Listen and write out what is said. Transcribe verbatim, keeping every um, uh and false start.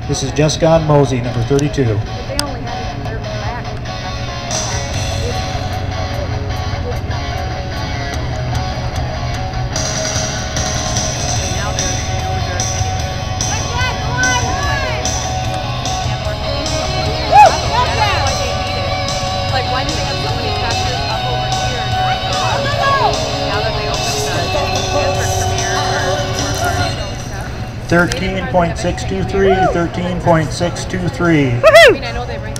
This is just gone Mosey, number thirty-two. But they only had it in their back. Like, why do they have so many tractors up over here during the now that they opened the Stanford Premier or thirteen point six two three, thirteen point six two three. I mean, I know they bring